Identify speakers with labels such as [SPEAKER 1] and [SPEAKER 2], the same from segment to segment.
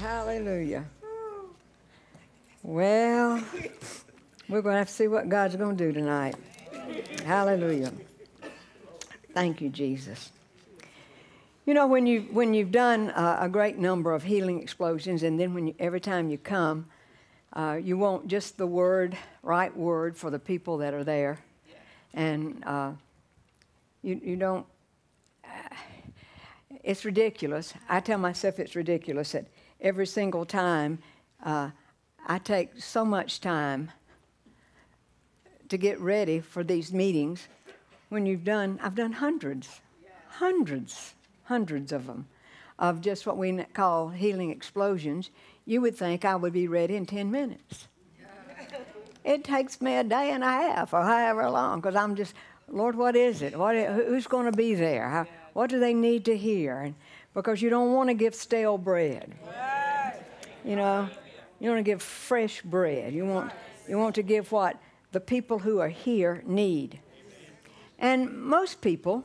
[SPEAKER 1] Hallelujah. Well, we're going to have to see what God's going to do tonight. Hallelujah. Thank you, Jesus. You know, when you've done a great number of healing explosions, and then every time you come, you want just the right word for the people that are there, and you don't. It's ridiculous. I tell myself it's ridiculous that every single time I take so much time to get ready for these meetings. When I've done hundreds of them, of just what we call healing explosions. You would think I would be ready in 10 minutes. It takes me a day and a half or however long, because I'm just, Lord, what is it? Who's going to be there? What do they need to hear? And because you don't want to give stale bread. You know, you want to give fresh bread. You want to give what the people who are here need. And most people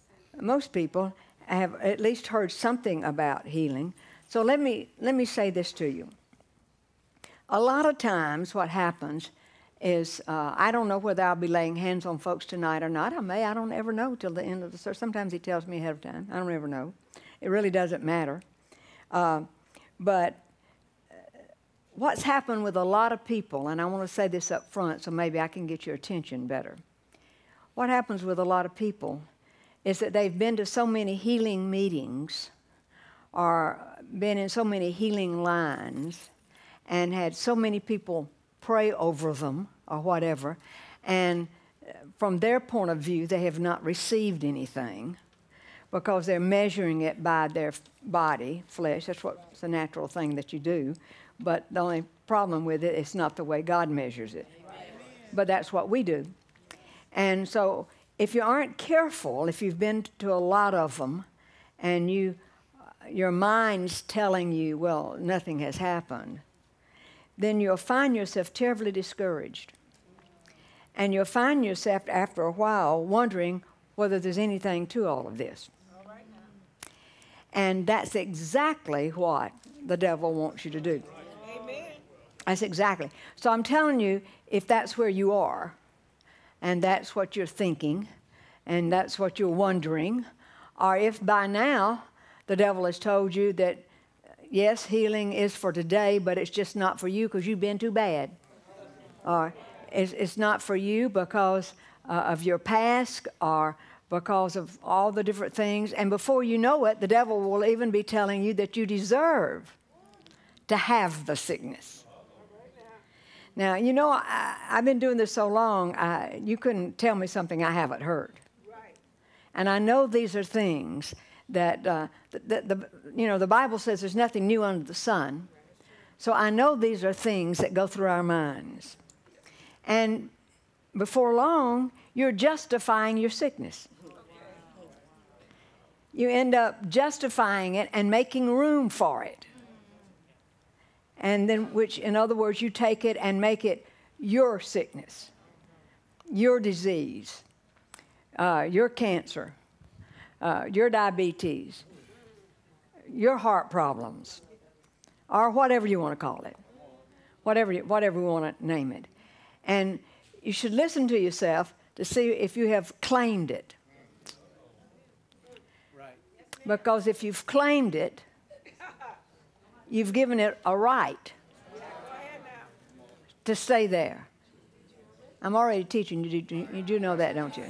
[SPEAKER 1] have at least heard something about healing. So let me say this to you. A lot of times what happens is, I don't know whether I'll be laying hands on folks tonight or not. I don't ever know till the end of the service. Sometimes he tells me ahead of time. I don't ever know. It really doesn't matter. But what's happened with a lot of people, and I want to say this up front so maybe I can get your attention better. What happens with a lot of people is that they've been to so many healing meetings or been in so many healing lines and had so many people pray over them or whatever, and from their point of view, they have not received anything because they're measuring it by their body, flesh. That's what's a natural thing that you do. But the only problem with it, it's not the way God measures it. But that's what we do. And so if you aren't careful, if you've been to a lot of them and your mind's telling you, well, nothing has happened, then you'll find yourself terribly discouraged. And you'll find yourself after a while wondering whether there's anything to all of this. And that's exactly what the devil wants you to do. Amen. That's exactly. So I'm telling you, if that's where you are, and that's what you're thinking, and that's what you're wondering, or if by now the devil has told you that, yes, healing is for today, but it's just not for you because you've been too bad. Or it's not for you because of your past or because of all the different things. And before you know it, the devil will even be telling you that you deserve to have the sickness. Now, you know, I've been doing this so long, you couldn't tell me something I haven't heard. And I know these are things that, the Bible says there's nothing new under the sun. So I know these are things that go through our minds. And before long, you're justifying your sickness. You end up justifying it and making room for it. And then, which, in other words, you take it and make it your sickness, your disease, your cancer, your diabetes, your heart problems, or whatever you want to call it, whatever you want to name it. And you should listen to yourself to see if you have claimed it. Right. Because if you've claimed it, you've given it a right to stay there. I'm already teaching you. You do know that, don't you?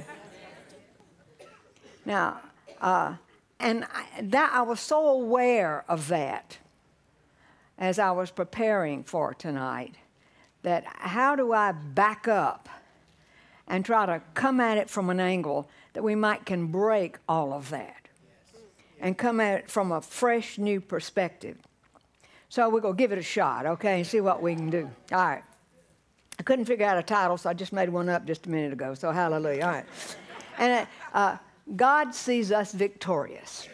[SPEAKER 1] Now, I was so aware of that as I was preparing for tonight, that how do I back up and try to come at it from an angle that we can break all of that and come at it from a fresh, new perspective. So we're going to give it a shot, okay, and see what we can do. All right. I couldn't figure out a title, so I just made one up just a minute ago, so hallelujah. All right. And God sees us victorious.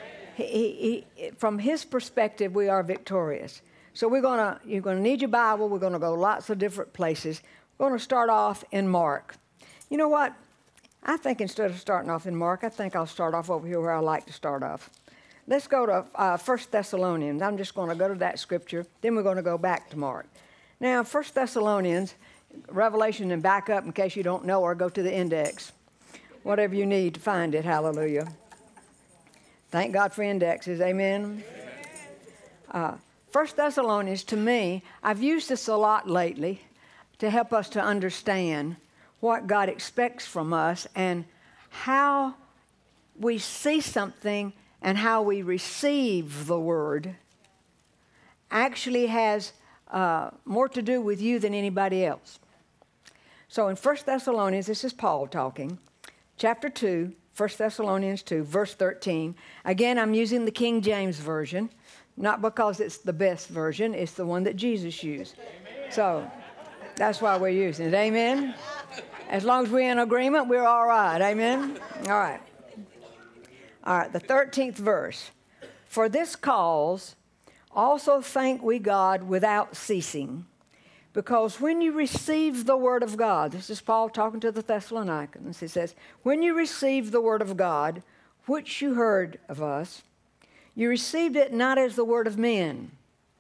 [SPEAKER 1] From His perspective, we are victorious. So you're going to need your Bible. We're going to go lots of different places. We're going to start off in Mark. You know what? I think instead of starting off in Mark, I think I'll start off over here where I like to start off. let's go to 1 Thessalonians. I'm just going to go to that scripture. Then we're going to go back to Mark. Now, 1 Thessalonians, Revelation, and back up in case you don't know, or go to the index. Whatever you need to find it. Hallelujah. Thank God for indexes. Amen. 1 Thessalonians, to me, I've used this a lot lately to help us to understand what God expects from us and how we see something and how we receive the word actually has more to do with you than anybody else. So in 1 Thessalonians, this is Paul talking, chapter 2, 1 Thessalonians 2, verse 13. Again, I'm using the King James Version, not because it's the best version, it's the one that Jesus used. Amen. So that's why we're using it. Amen? As long as we're in agreement, we're all right. Amen? All right. All right, the 13th verse. For this cause also thank we God without ceasing, because when you receive the word of God, this is Paul talking to the Thessalonians, he says, when you received the word of God, which you heard of us, you received it not as the word of men,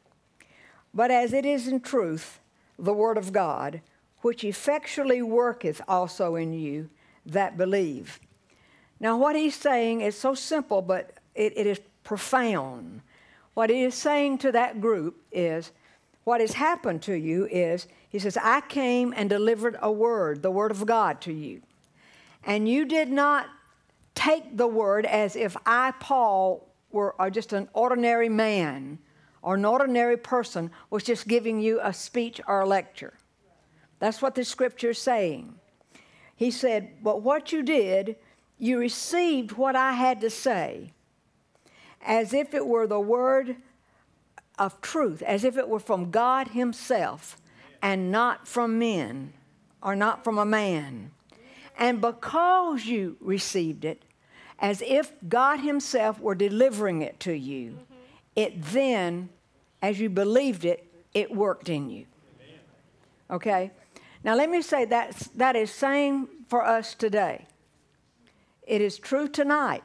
[SPEAKER 1] but as it is in truth the word of God, which effectually worketh also in you that believe. Now, what he's saying is so simple, but it is profound. What he is saying to that group is, what has happened to you is, he says, I came and delivered a word, the word of God to you. And you did not take the word as if I, Paul, were just an ordinary man or an ordinary person, was just giving you a speech or a lecture. That's what the scripture is saying. He said, but what you did, you received what I had to say as if it were the word of truth, as if it were from God himself and not from men or not from a man. And because you received it as if God himself were delivering it to you, it then, as you believed it, it worked in you. Okay? Now let me say that is same for us today. It is true tonight.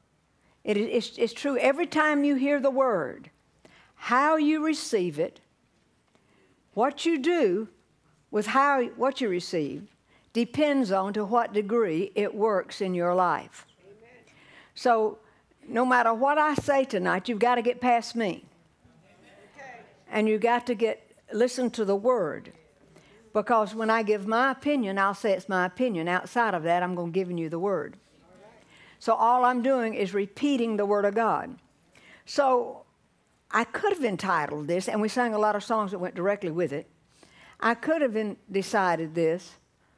[SPEAKER 1] It's true every time you hear the word. How you receive it, what you do with what you receive, depends on to what degree it works in your life. Amen. So no matter what I say tonight, you've got to get past me. Okay. And you've got to listen to the word. Because when I give my opinion, I'll say it's my opinion. Outside of that, I'm going to give you the word. So all I'm doing is repeating the word of God. So I could have entitled this, and we sang a lot of songs that went directly with it. I could have decided this.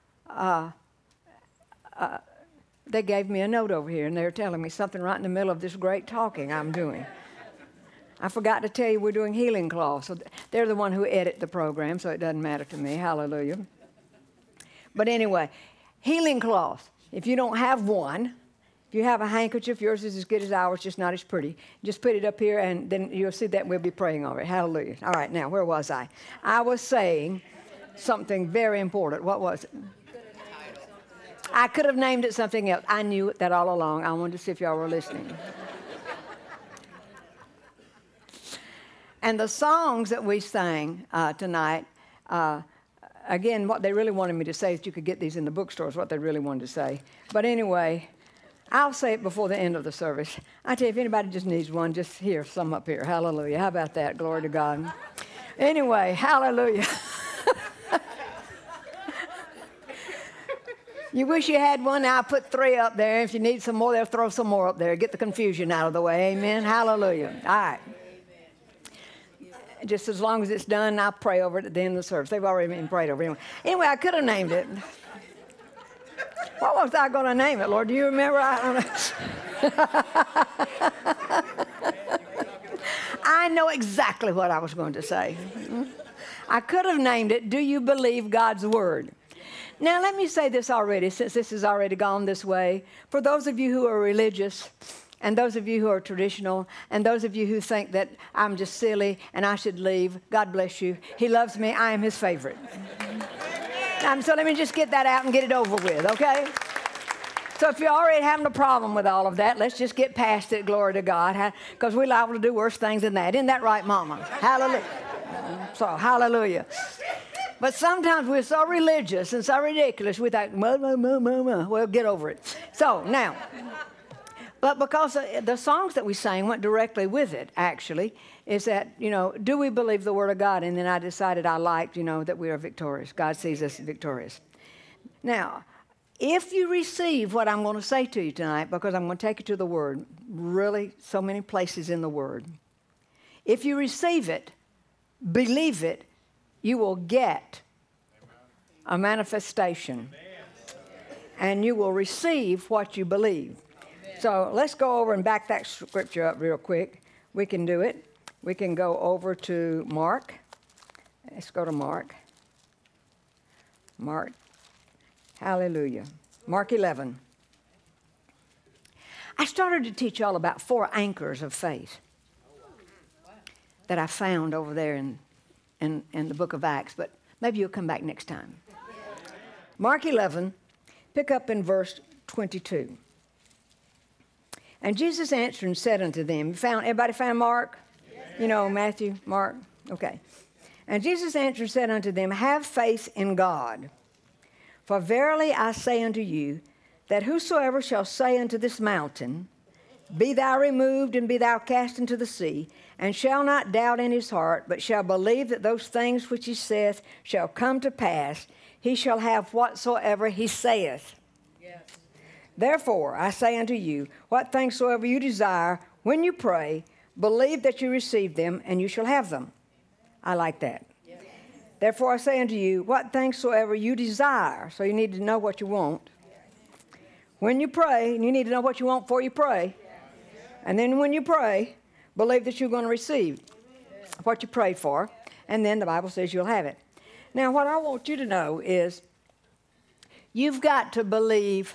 [SPEAKER 1] They gave me a note over here, and they were telling me something right in the middle of this great talking I'm doing. I forgot to tell you we're doing healing cloths. So they're the one who edit the program, so it doesn't matter to me. Hallelujah. But anyway, healing cloths. If you don't have one, if you have a handkerchief, yours is as good as ours, just not as pretty. Just put it up here, and then you'll see that, and we'll be praying over it. Hallelujah. All right, now, where was I? I was saying something very important. What was it? I could have named it something else. I knew that all along. I wanted to see if y'all were listening. And the songs that we sang tonight, again, what they really wanted me to say is you could get these in the bookstores, what they really wanted to say. But anyway, I'll say it before the end of the service. I tell you, if anybody just needs one, just here, some up here. Hallelujah. How about that? Glory to God. Anyway, hallelujah. You wish you had one, I'll put 3 up there. If you need some more, they'll throw some more up there. Get the confusion out of the way. Amen. Hallelujah. All right. Just as long as it's done, I'll pray over it at the end of the service. They've already been prayed over. Anyway, I could have named it. What was I going to name it, Lord? Do you remember? I don't know. I know exactly what I was going to say. I could have named it, Do You Believe God's Word? Now, let me say this already, since this has already gone this way. For those of you who are religious, and those of you who are traditional, and those of you who think that I'm just silly and I should leave, God bless you. He loves me. I am his favorite. So let me just get that out and get it over with, okay? So if you're already having a problem with all of that, let's just get past it, glory to God, because we're liable to do worse things than that. Isn't that right, Mama? Hallelujah. So, hallelujah. But sometimes we're so religious and so ridiculous, we think, well, get over it. So, now, but because the songs that we sang went directly with it, actually, is that, do we believe the Word of God? And then I decided I liked, that we are victorious. God sees us victorious. Now, if you receive what I'm going to say to you tonight, because I'm going to take you to the Word, really so many places in the Word. If you receive it, believe it, you will get a manifestation. And you will receive what you believe. So let's go over and back that scripture up real quick. We can do it. We can go over to Mark. Let's go to Mark. Mark. Hallelujah. Mark 11. I started to teach y'all about 4 anchors of faith that I found over there in the book of Acts, but maybe you'll come back next time. Mark 11, pick up in verse 22. And Jesus answered and said unto them, everybody found Mark? Yes. Matthew, Mark? Okay. And Jesus answered and said unto them, have faith in God. For verily I say unto you, that whosoever shall say unto this mountain, be thou removed and be thou cast into the sea, and shall not doubt in his heart, but shall believe that those things which he saith shall come to pass, he shall have whatsoever he saith. Yes. Therefore I say unto you, what things soever you desire, when you pray, believe that you receive them, and you shall have them. I like that. Yes. Therefore I say unto you, what things soever you desire, so you need to know what you want. When you pray, you need to know what you want before you pray. And then when you pray, believe that you're going to receive what you prayed for, and then the Bible says you'll have it. Now, what I want you to know is you've got to believe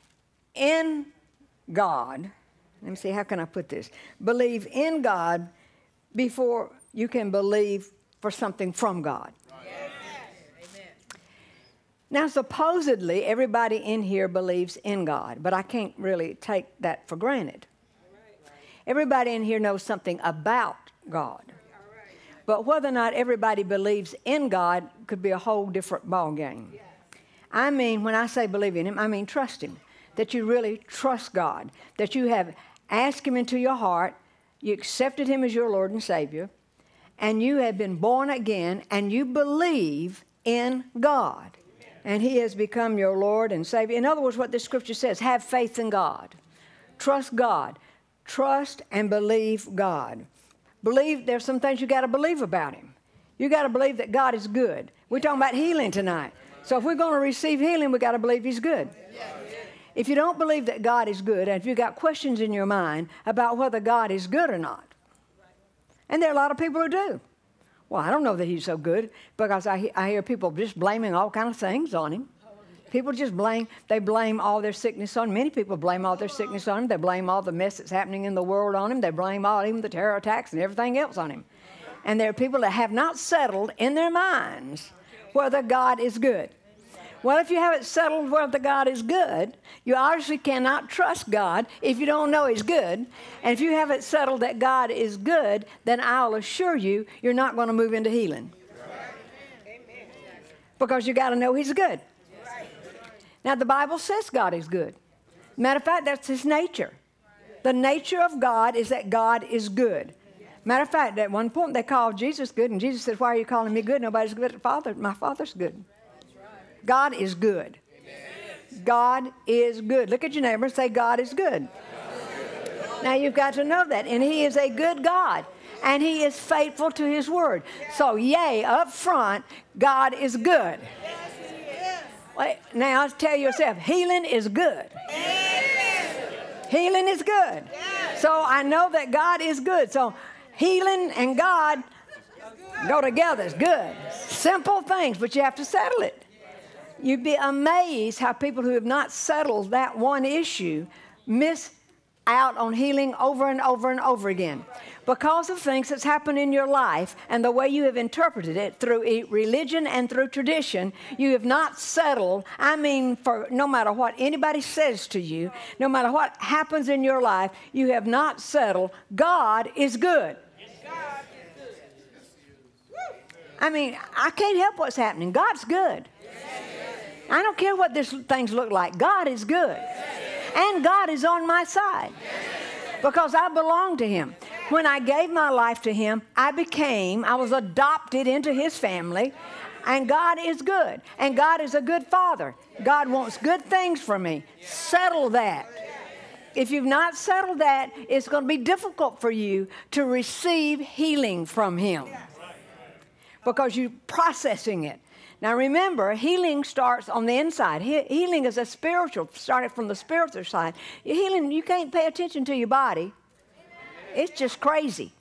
[SPEAKER 1] in God. Let me see, how can I put this? Believe in God before you can believe for something from God. Yes. Amen. Now, supposedly, everybody in here believes in God, but I can't really take that for granted. Everybody in here knows something about God. But whether or not everybody believes in God could be a whole different ballgame. I mean, when I say believe in Him, I mean trust Him. That you really trust God. That you have asked Him into your heart, you accepted Him as your Lord and Savior, and you have been born again, and you believe in God. And He has become your Lord and Savior. In other words, what this scripture says, have faith in God. Trust God. Trust and believe God. Believe, there's some things you got to believe about Him. You got to believe that God is good. We're talking about healing tonight. So if we're going to receive healing, we got to believe He's good. If you don't believe that God is good, and if you've got questions in your mind about whether God is good or not, and there are a lot of people who do. Well, I don't know that He's so good, because I hear people just blaming all kinds of things on Him. People just blame all their sickness on Him. Many people blame all their sickness on Him. They blame all the mess that's happening in the world on Him. They blame even the terror attacks and everything else on Him. And there are people that have not settled in their minds whether God is good. Well, if you haven't settled whether God is good, you obviously cannot trust God if you don't know He's good. And if you haven't settled that God is good, then I'll assure you, you're not going to move into healing. Because you got to know He's good. Now, the Bible says God is good. Matter of fact, that's His nature. The nature of God is that God is good. Matter of fact, at one point they called Jesus good, and Jesus said, why are you calling me good? Nobody's good but Father. My Father's good. God is good. God is good. Look at your neighbor and say, God is good. Now, you've got to know that. And He is a good God. And He is faithful to His word. So, yay, up front, God is good. Now, tell yourself, healing is good. Healing is good. So I know that God is good. So healing and God go together. It's good. Simple things, but you have to settle it. You'd be amazed how people who have not settled that one issue miss out on healing over and over and over again. Because of things that's happened in your life and the way you have interpreted it through religion and through tradition, you have not settled. I mean, for no matter what anybody says to you, no matter what happens in your life, you have not settled. God is good. I mean, I can't help what's happening. God's good. I don't care what these things look like. God is good. And God is on my side because I belong to Him. When I gave my life to Him, I was adopted into His family, and God is good. And God is a good Father. God wants good things for me. Settle that. If you've not settled that, it's going to be difficult for you to receive healing from Him because you're processing it. Now remember, healing starts on the inside. Healing is a spiritual, starting from the spiritual side. Healing, you can't pay attention to your body. It's just crazy.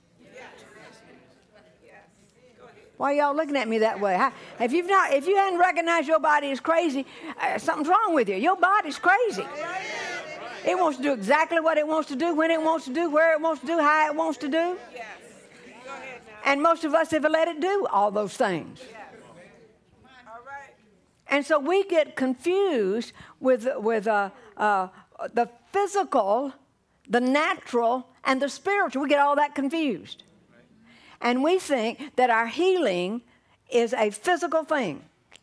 [SPEAKER 1] Why are y'all looking at me that way? If you hadn't recognized your body as crazy, something's wrong with you. Your body's crazy. It wants to do exactly what it wants to do, when it wants to do, where it wants to do, how it wants to do. And most of us have let it do all those things. And so we get confused with the physical, the natural, and the spiritual. We get all that confused. And we think that our healing is a physical thing.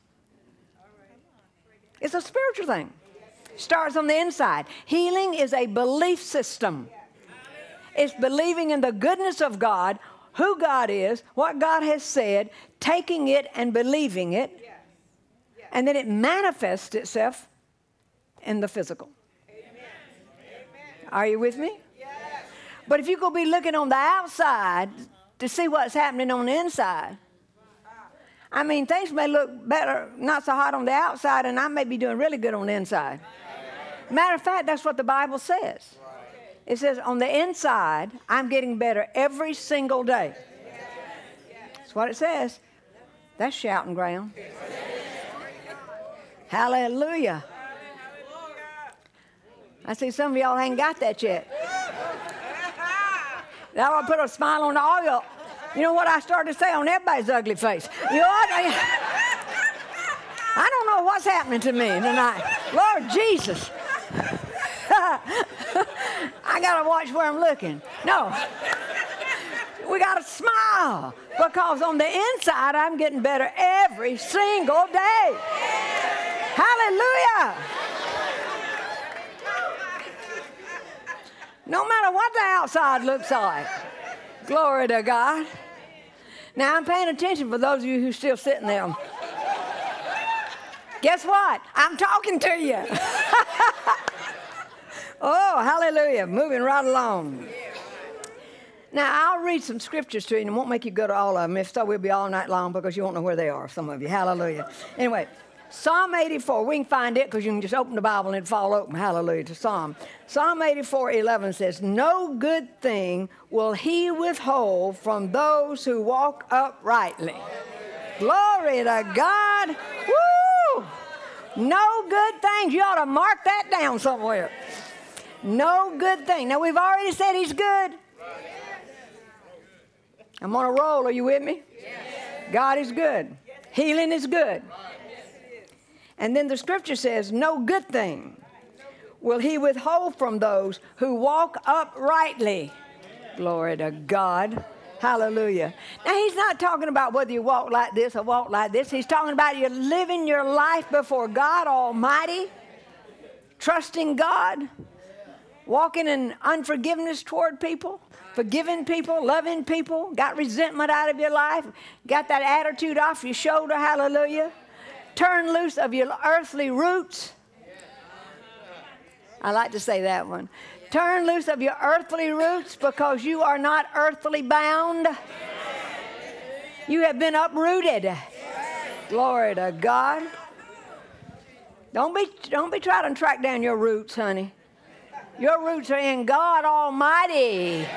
[SPEAKER 1] It's a spiritual thing. Starts on the inside. Healing is a belief system. It's believing in the goodness of God, who God is, what God has said, taking it and believing it. And then it manifests itself in the physical. Are you with me? But if you go be looking on the outside to see what's happening on the inside, I mean, things may look better, not so hot on the outside, and I may be doing really good on the inside. Matter of fact, that's what the Bible says. It says on the inside, I'm getting better every single day. That's what it says. That's shouting ground. Hallelujah. I see some of y'all ain't got that yet. That ought to put a smile on all y'all. You know what I started to say on everybody's ugly face? You ought to, I don't know what's happening to me tonight. Lord Jesus. I got to watch where I'm looking. No. We got to smile because on the inside I'm getting better every single day. Hallelujah. No matter what the outside looks like. Glory to God. Now I'm paying attention for those of you who are still sitting there. Guess what? I'm talking to you. Oh, hallelujah. Moving right along. Now, I'll read some scriptures to you, and it won't make you go to all of them. If so, we'll be all night long because you won't know where they are, some of you. Hallelujah. Anyway, Psalm 84. We can find it because you can just open the Bible and it'll fall open. Hallelujah to Psalm. Psalm 84:11 says, "No good thing will He withhold from those who walk uprightly." Glory to God. Woo! No good things. You ought to mark that down somewhere. No good thing. Now, we've already said He's good. I'm on a roll. Are you with me? God is good. Healing is good. And then the scripture says, no good thing will He withhold from those who walk uprightly. Glory to God. Hallelujah. Now, He's not talking about whether you walk like this or walk like this. He's talking about you living your life before God Almighty, trusting God, walking in unforgiveness toward people, forgiving people, loving people, got resentment out of your life, got that attitude off your shoulder. Hallelujah. Turn loose of your earthly roots. I like to say that one. Turn loose of your earthly roots because you are not earthly bound. You have been uprooted. Glory to God. Don't be trying to track down your roots, honey. Your roots are in God Almighty.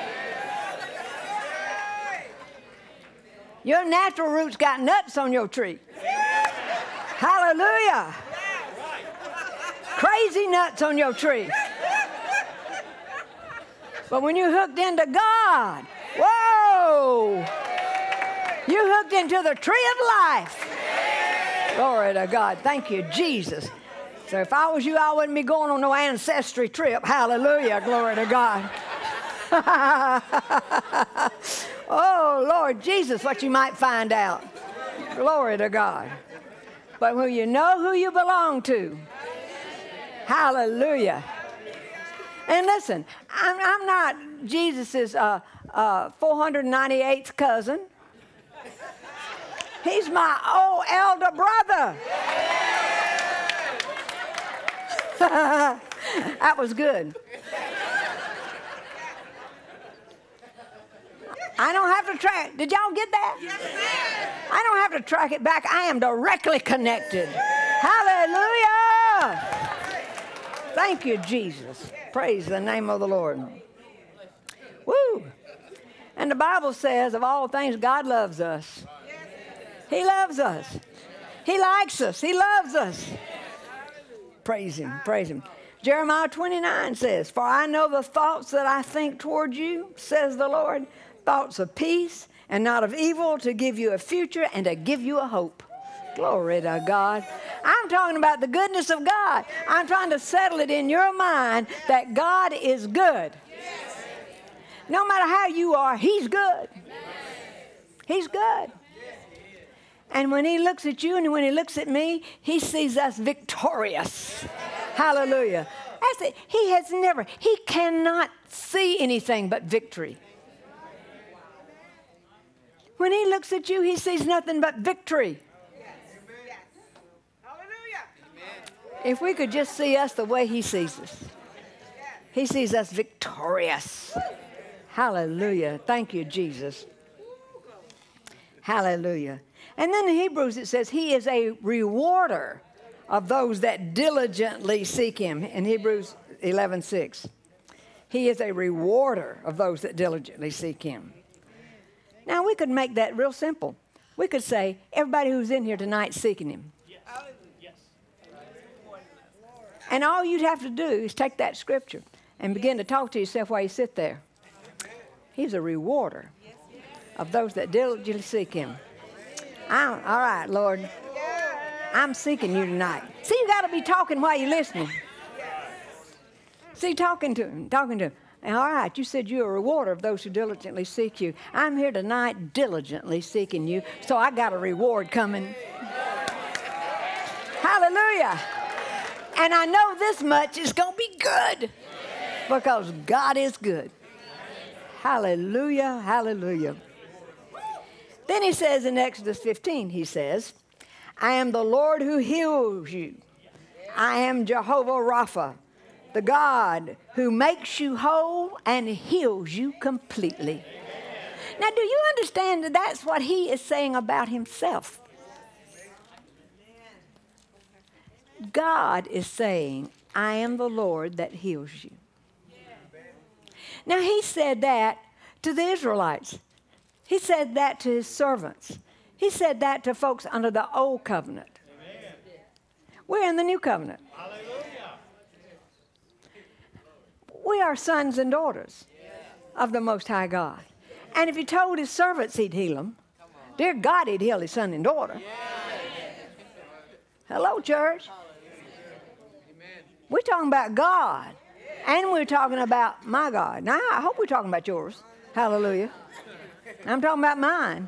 [SPEAKER 1] Your natural roots got nuts on your tree. Hallelujah. Crazy nuts on your tree. But when you're hooked into God, whoa, you're hooked into the tree of life. Glory to God. Thank you, Jesus. So if I was you, I wouldn't be going on no ancestry trip. Hallelujah. Glory to God. Oh, Lord Jesus, what you might find out. Glory to God. But when you know who you belong to, hallelujah. And listen, I'm not Jesus' 498th cousin. He's my old elder brother. That was good. I don't have to track. Did y'all get that? Yes, ma'am. I don't have to track it back. I am directly connected. Hallelujah. Thank you, Jesus. Praise the name of the Lord. Woo. And the Bible says, of all things, God loves us. He loves us. He likes us. He loves us. Praise Him. Praise Him. Jeremiah 29 says, for I know the thoughts that I think toward you, says the Lord, thoughts of peace and not of evil, to give you a future and to give you a hope. Glory to God. I'm talking about the goodness of God. I'm trying to settle it in your mind that God is good. No matter how you are, He's good. He's good. And when He looks at you and when He looks at me, He sees us victorious. Hallelujah. That's it. He cannot see anything but victory. When He looks at you, He sees nothing but victory. If we could just see us the way He sees us. He sees us victorious. Hallelujah. Thank you, Jesus. Hallelujah. And then in Hebrews it says He is a rewarder of those that diligently seek Him. In Hebrews 11:6. He is a rewarder of those that diligently seek Him. Now we could make that real simple. We could say, everybody who's in here tonight seeking Him. Yes. And all you'd have to do is take that scripture and begin to talk to yourself while you sit there. He's a rewarder of those that diligently seek Him. All right, Lord. I'm seeking you tonight. See, you got to be talking while you're listening. See, talking to Him. And all right, you said you're a rewarder of those who diligently seek you. I'm here tonight diligently seeking you, so I got a reward coming. Hallelujah. And I know this much is going to be good because God is good. Hallelujah, hallelujah. Then He says in Exodus 15, He says, I am the Lord who heals you. I am Jehovah Rapha, the God who makes you whole and heals you completely. Now, do you understand that that's what He is saying about Himself? God is saying, I am the Lord that heals you. Now, He said that to the Israelites. He said that to His servants. He said that to folks under the old covenant. Amen. We're in the new covenant. Hallelujah. We are sons and daughters of the Most High God. And if He told His servants He'd heal them, dear God, He'd heal His son and daughter. Hello, church. We're talking about God. And we're talking about my God. Now, I hope we're talking about yours. Hallelujah. I'm talking about mine.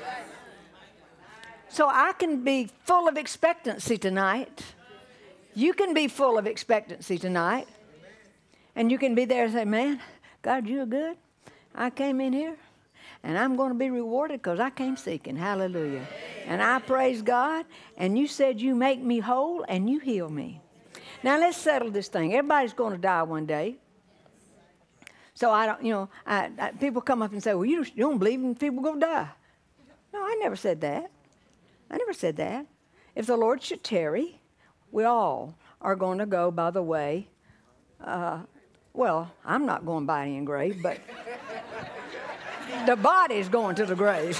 [SPEAKER 1] So I can be full of expectancy tonight. You can be full of expectancy tonight. And you can be there and say, man, God, you're good. I came in here, and I'm going to be rewarded because I came seeking. Hallelujah. And I praise God, and you said you make me whole, and you heal me. Now, let's settle this thing. Everybody's going to die one day. So I don't, people come up and say, well, you don't believe in people going to die. No, I never said that. I never said that. If the Lord should tarry, we all are going to go by the way. Well, I'm not going by any grave, but the body's going to the grave.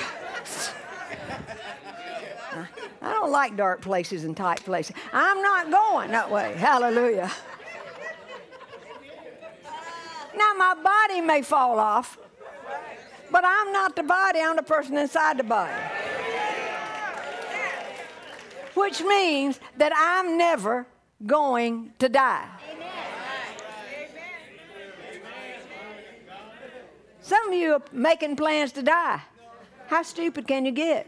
[SPEAKER 1] I don't like dark places and tight places. I'm not going that way. Hallelujah. Now Now my body may fall off, but I'm not the body, I'm the person inside the body. Which means that I'm never going to die. Some of you are making plans to die. How stupid can you get?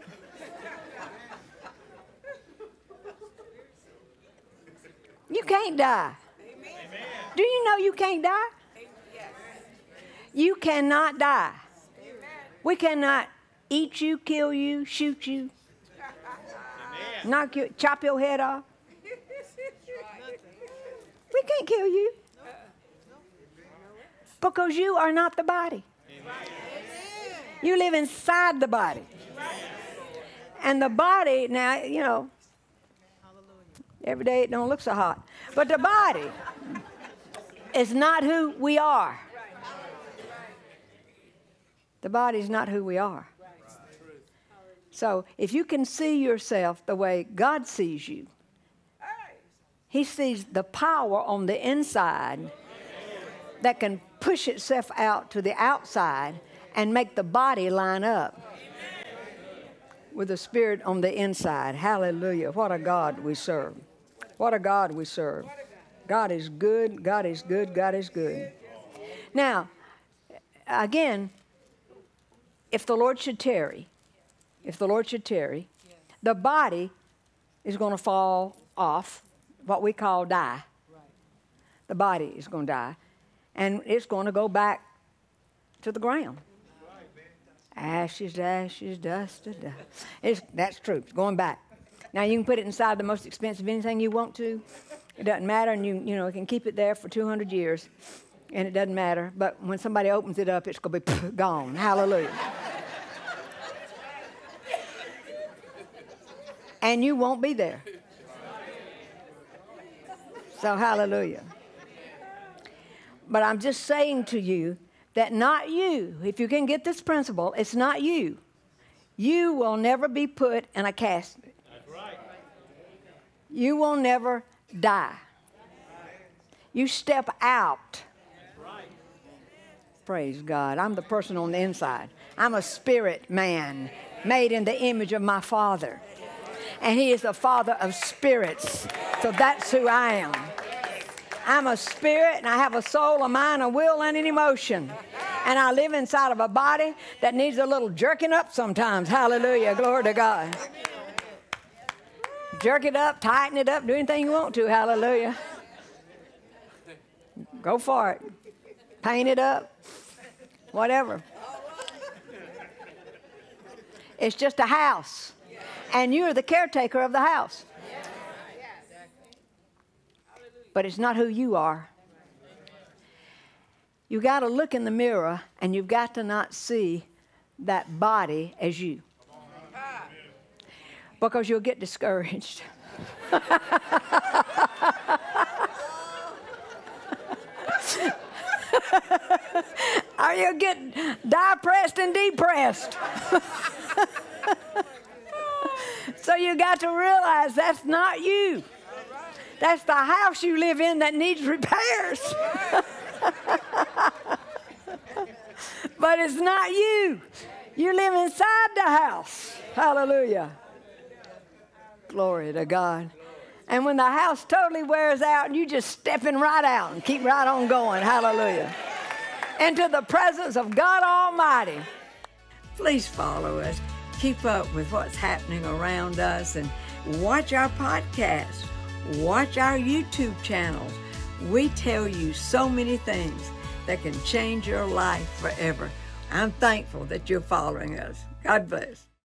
[SPEAKER 1] You can't die. Do you know you can't die? You cannot die. We cannot eat you, kill you, shoot you, knock you, chop your head off. We can't kill you because you are not the body. You live inside the body. And the body, now, you know, every day it don't look so hot. But the body is not who we are. The body is not who we are. So if you can see yourself the way God sees you, He sees the power on the inside that can push itself out to the outside and make the body line up with the Spirit on the inside. Hallelujah. What a God we serve. What a God we serve. God is good. God is good. God is good. Now, again, if the Lord should tarry, the body is going to fall off, what we call die. The body is going to die, and it's going to go back to the ground. Ashes to ashes, dust to dust. That's true. It's going back. Now, you can put it inside the most expensive anything you want to. It doesn't matter, and you can keep it there for 200 years, and it doesn't matter. But when somebody opens it up, it's going to be gone. Hallelujah. And you won't be there. So, hallelujah. But I'm just saying to you that not you, if you can get this principle, it's not you. You will never be put in a casket. That's right. You will never die. You step out. Right. Praise God. I'm the person on the inside. I'm a spirit man made in the image of my Father. And He is the Father of spirits. So that's who I am. I'm a spirit, and I have a soul, a mind, a will, and an emotion. And I live inside of a body that needs a little jerking up sometimes. Hallelujah. Glory to God. Jerk it up, tighten it up, do anything you want to. Hallelujah. Go for it. Paint it up. Whatever. It's just a house. And you're the caretaker of the house. But it's not who you are. You got to look in the mirror, and you've got to not see that body as you. Because you'll get discouraged. Or you'll get depressed and depressed. So you got to realize that's not you. That's the house you live in that needs repairs. But it's not you. You live inside the house. Hallelujah. Glory to God. And when the house totally wears out, you just stepping right out and keep right on going. Hallelujah. Into the presence of God Almighty. Please follow us. Keep up with what's happening around us and watch our podcasts. Watch our YouTube channels. We tell you so many things that can change your life forever. I'm thankful that you're following us. God bless.